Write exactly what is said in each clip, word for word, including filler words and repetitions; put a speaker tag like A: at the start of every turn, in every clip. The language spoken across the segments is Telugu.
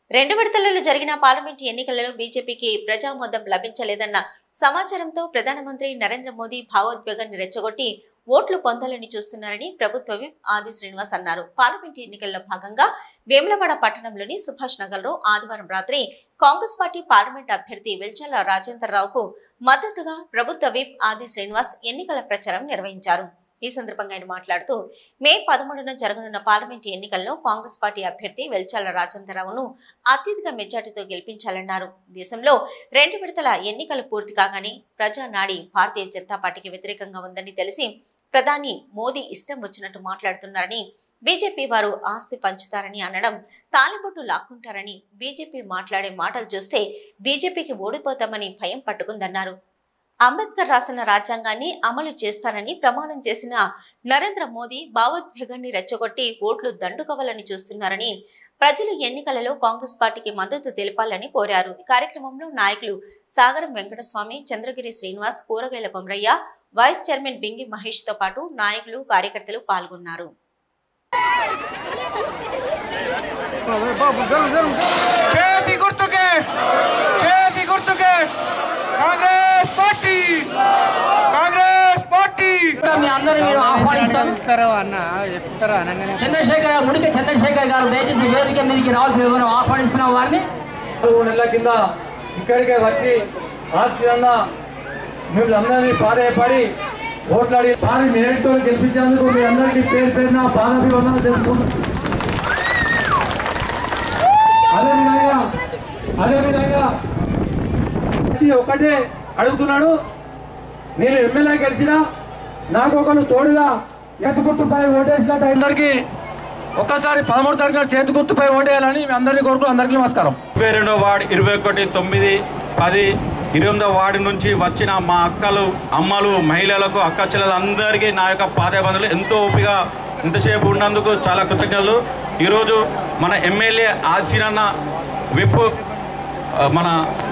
A: రెండు విడతలలో జరిగిన పార్లమెంట్ ఎన్నికలలో బీజేపీకి ప్రజామోదం లభించలేదన్న సమాచారంతో ప్రధానమంత్రి నరేంద్ర మోదీ భావోద్వేగాన్ని రెచ్చగొట్టి ఓట్లు పొందాలని చూస్తున్నారని ప్రభుత్వ విప్ ఆది శ్రీనివాస్ అన్నారు. పార్లమెంట్ ఎన్నికల్లో భాగంగా వేములవాడ పట్టణంలోని సుభాష్ నగర్లో ఆదివారం రాత్రి కాంగ్రెస్ పార్టీ పార్లమెంట్ అభ్యర్థి వెల్చాల రాజేందర్ రావుకు మద్దతుగా ప్రభుత్వ విప్ ఆది శ్రీనివాస్ ఎన్నికల ప్రచారం నిర్వహించారు. ఈ సందర్భంగా ఆయన మాట్లాడుతూ మే పదమూడున జరగనున్న పార్లమెంట్ ఎన్నికల్లో కాంగ్రెస్ పార్టీ అభ్యర్థి వెల్చాల రాజేంద్రరావును అత్యధిక మెజార్టీతో గెలిపించాలన్నారు. దేశంలో రెండు విడతల ఎన్నికలు పూర్తి కాగానే ప్రజానాడి భారతీయ జనతా పార్టీకి వ్యతిరేకంగా ఉందని తెలిసి ప్రధాని మోదీ ఇష్టం వచ్చినట్టు మాట్లాడుతున్నారని, బీజేపీ వారు ఆస్తి పంచుతారని అనడం, తాలిబొట్టు లాక్కుంటారని బీజేపీ మాట్లాడే మాటలు చూస్తే బీజేపీకి ఓడిపోతామని భయం పట్టుకుందన్నారు. అంబేద్కర్ రాసిన రాజ్యాంగాన్ని అమలు చేస్తానని ప్రమాణం చేసిన నరేంద్ర మోదీ భావోద్వేగాన్ని రెచ్చగొట్టి ఓట్లు దండుకోవాలని చూస్తున్నారని, ప్రజలు ఎన్నికలలో కాంగ్రెస్ పార్టీకి మద్దతు తెలపాలని కోరారు. ఈ కార్యక్రమంలో నాయకులు సాగరం వెంకటస్వామి, చంద్రగిరి శ్రీనివాస్, కూరగాయల కొమరయ్య, వైస్ చైర్మన్ బింగి మహేష్ తో పాటు నాయకులు, కార్యకర్తలు పాల్గొన్నారు.
B: చంద్రశేఖర్ ముడికి చంద్రశేఖర్ గారు దయచేసి వేదిక మీదకి రావాల్సిన ఆహ్వానిస్తున్న వారిని
C: నెలల కింద ఇక్కడికే వచ్చి ఆస్తిరన్న మిమ్మల్ని అందరినీ పారేపడి ఓట్లాడి భారీ మేరతో గెలిపించేందుకు మీ అందరికీ పేరు పేరున పాదాభివందనలు తెలుపుకుంటున్నాను. అదేవిధంగా అదేవిధంగా ఒకటే అడుగుతున్నాడు, నేను ఎమ్మెల్యే గెలిచినా నాకు ఒకరు తోడుగా చేతి గుర్తుపై ఓటేసినట్టు అందరికీ ఒక్కసారి పదమూడు తారీఖున చేతి గుర్తుపై ఓటేయాలని మీ అందరినీ కోరుకు అందరికీ నమస్కారం.
D: ఇరవై రెండో వార్డు ఇరవై ఒకటి తొమ్మిది పది ఇరవై ఎనిమిదో వార్డు నుంచి వచ్చిన మా అక్కలు, అమ్మలు, మహిళలకు, అక్క చెల్లెలందరికీ నా యొక్క పాదాభివందనలు. ఎంతో ఓపిక ఇంతసేపు ఉన్నందుకు చాలా కృతజ్ఞతలు. ఈరోజు మన ఎమ్మెల్యే ఆదిశ్రీనన్న విప్ మన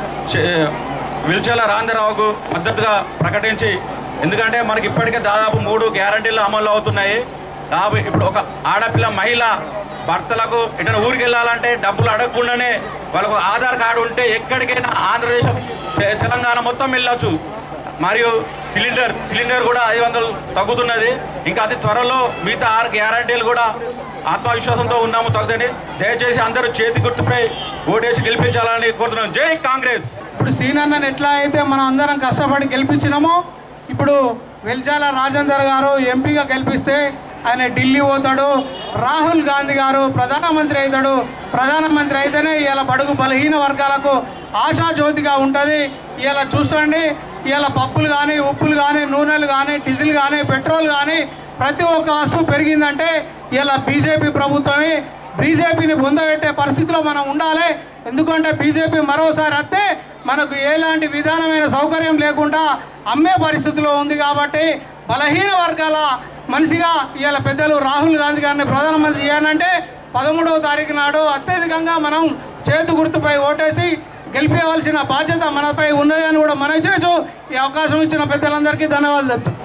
D: వెల్చాల రాజేంద్రరావుకు మద్దతుగా ప్రకటించి, ఎందుకంటే మనకి ఇప్పటికే దాదాపు మూడు గ్యారంటీలు అమలు అవుతున్నాయి. దాదాపు ఇప్పుడు ఒక ఆడపిల్ల మహిళ భర్తలకు ఎటైనా ఊరికి వెళ్ళాలంటే డబ్బులు అడగకుండానే వాళ్ళకు ఆధార్ కార్డు ఉంటే ఎక్కడికైనా ఆంధ్రప్రదేశ్, తెలంగాణ మొత్తం వెళ్ళొచ్చు. మరియు సిలిండర్ సిలిండర్ కూడా ఐదు వందలు తగ్గుతున్నది. ఇంకా అతి త్వరలో మిగతా ఆరు గ్యారంటీలు కూడా ఆత్మవిశ్వాసంతో ఉన్నాము తగ్గుతుంది. దయచేసి అందరూ చేతి గుర్తుపై ఓటేసి గెలిపించాలని కోరుతున్నాం. జై కాంగ్రెస్.
E: ఇప్పుడు సీనన్నను ఎట్లా అయితే మనం అందరం కష్టపడి గెలిపించినామో, ఇప్పుడు వెల్చాల రాజేందర్ గారు ఎంపీగా గెలిపిస్తే ఆయన ఢిల్లీ పోతాడు. రాహుల్ గాంధీ గారు ప్రధానమంత్రి అవుతాడు. ప్రధానమంత్రి అయితేనే ఇవాళ బడుగు బలహీన వర్గాలకు ఆశాజ్యోతిగా ఉంటుంది. ఇవాళ చూసుకోండి, ఇవాళ పప్పులు కానీ, ఉప్పులు కానీ, నూనెలు కానీ, డీజిల్ కానీ, పెట్రోల్ కానీ ప్రతి ఒక్క వస్తువు పెరిగిందంటే ఇలా బీజేపీ ప్రభుత్వమే. బీజేపీని పొందబెట్టే పరిస్థితిలో మనం ఉండాలి. ఎందుకంటే బీజేపీ మరోసారి వస్తే మనకు ఎలాంటి విధానమైన సౌకర్యం లేకుండా అమ్మే పరిస్థితిలో ఉంది. కాబట్టి బలహీన వర్గాల మనిషిగా ఇవాళ పెద్దలు రాహుల్ గాంధీ గారిని ప్రధానమంత్రి చేయాలంటే పదమూడవ తారీఖు నాడు అత్యధికంగా మనం చేతు గుర్తుపై ఓటేసి గెలిపేయవలసిన బాధ్యత మనపై ఉన్నదని కూడా మనం చేయొచ్చు. ఈ అవకాశం ఇచ్చిన పెద్దలందరికీ ధన్యవాదాలు చెప్తాం.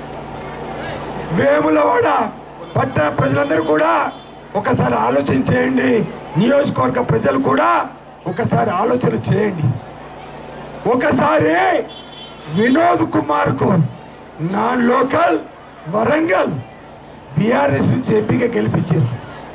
F: వేములవాడ పట్టణ ప్రజలందరూ కూడా ఒకసారి ఆలోచన చేయండి. నియోజకవర్గ ప్రజలు కూడా ఒకసారి ఆలోచన చేయండి. ఒకసారి వినోద్ కుమార్ కు నాన్ లోకల్ వరంగల్ బీఆర్ఎస్ నుంచి ఎంపీగా గెలిపించారు.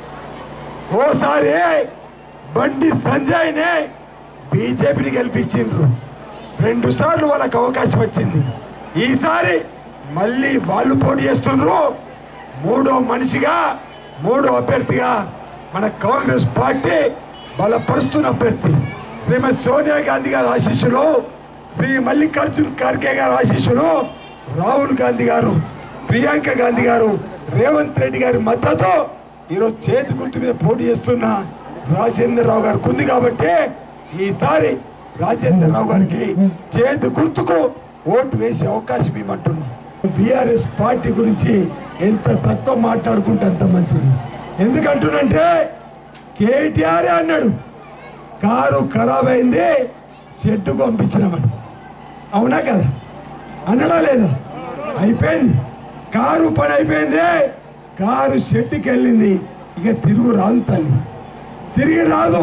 F: ఓసారి బండి సంజయ్ నే బీజేపీని గెలిపించారు. రెండు సార్లు వాళ్ళకి అవకాశం వచ్చింది. ఈసారి మళ్ళీ వాళ్ళు పోటీ చేస్తున్నారు. మూడో మనిషిగా, మూడో అభ్యర్థిగా మన కాంగ్రెస్ పార్టీ బలపరుస్తున్న అభ్యర్థి శ్రీమతి సోనియా గాంధీ గారి ఆశీస్సులు, శ్రీ మల్లికార్జున్ ఖర్గే గారి ఆశీస్సులు, రాహుల్ గాంధీ గారు, ప్రియాంక గాంధీ గారు, రేవంత్ రెడ్డి గారి మద్దతు ఈరోజు చేతి గుర్తు మీద పోటీ చేస్తున్న రాజేందర్ రావు గారికి ఉంది. కాబట్టి ఈసారి రాజేందర్ రావు గారికి చేతి గుర్తుకు ఓటు వేసే అవకాశం ఇవ్వమంటున్నాం. బీఆర్ఎస్ పార్టీ గురించి ఎంత తక్కువ మాట్లాడుకుంటే అంత మంచిది. ఎందుకంటున్నంటే కేటీఆర్ అన్నాడు, కారు ఖరాబ్ అయింది షెడ్డుకు పంపించినామని. అవునా కదా? అన్నడా లేదా? అయిపోయింది, కారు పని అయిపోయింది. కారు షెడ్డుకి వెళ్ళింది, ఇక తిరుగు రాదు తల్లి, తిరిగి రాదు.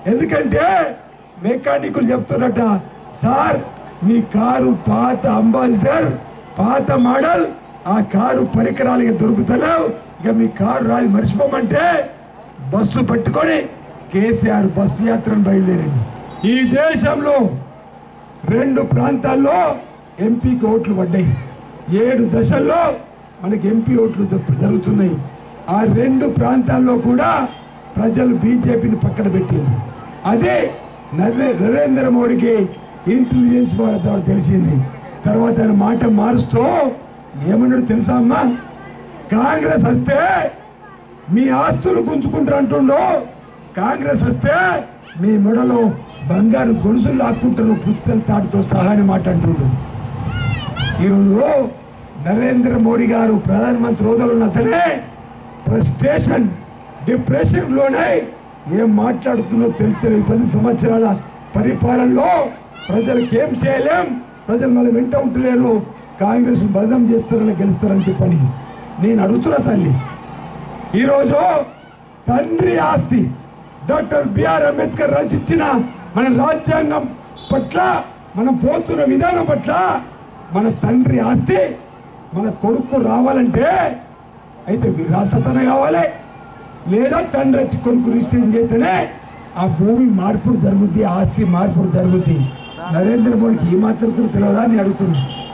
F: ఎందుకంటే మెకానికులు చెప్తున్నట, సార్ మీ కారు పాత అంబాసిడర్, పాత మోడల్, ఆ కారు పరికరాలు ఇక దొరుకుతలేవు, ఇక మీ కారు రాదు మర్చిపోమంటే బస్సు పట్టుకొని కేసీఆర్ బస్సు యాత్రను బయలుదేరండి. ఈ దేశంలో రెండు ప్రాంతాల్లో ఎంపీకి ఓట్లు పడ్డాయి. ఏడు దశల్లో మనకి ఎంపీ ఓట్లు జరుగుతున్నాయి. ఆ రెండు ప్రాంతాల్లో కూడా ప్రజలు బీజేపీని పక్కన పెట్టింది. అదే నరేంద్ర మోడీకి ఇంటెలిజెన్స్ వాళ్ళ ద్వారా తెలిసింది. తర్వాత ఆయన మాట మారుస్తూ ఏమన్నాడు తెలుసా అమ్మా, కాంగ్రెస్ వస్తే మీ ఆస్తులు గుంజుకుంటారు అంటుండో, కాంగ్రెస్ వస్తే మీ మెడలో బంగారు గొలుసులు లాక్కుంటారు పుస్తల తాటితో సహా అని మాట అంటుండు. ఈరోజు నరేంద్ర మోడీ గారు ప్రధానమంత్రి హోదాలో ఉన్న అతనే ఫ్రస్ట్రేషన్ డిప్రెషన్ లోనే ఏం మాట్లాడుతుందో తెలుస్తలేదు. పది సంవత్సరాల పరిపాలనలో ప్రజలకు ఏం చేయలేం, ప్రజలు మనం వెంట ఉంటలేరు, కాంగ్రెస్ బదనం చేస్తారని గెలుస్తారని చెప్పని నేను అడుగుతున్నా తల్లి. ఈరోజు తండ్రి ఆస్తి డాక్టర్ బిఆర్ అంబేద్కర్ రచించిన మన రాజ్యాంగం పట్ల మనం పోతున్న విధానం పట్ల మన తండ్రి ఆస్తి మన కొడుకు రావాలంటే అయితే విరాసతన కావాలి, లేదా తండ్రి వచ్చి కొడుకు రిజిస్ట్రేషన్ చేస్తేనే ఆ భూమి మార్పుడు జరుగుద్ది, ఆస్తి మార్పుడు జరుగుద్ది. నరేంద్ర మోడీకి ఈ మాత్రం కూడా తెలియదా అని అడుగుతున్నాను.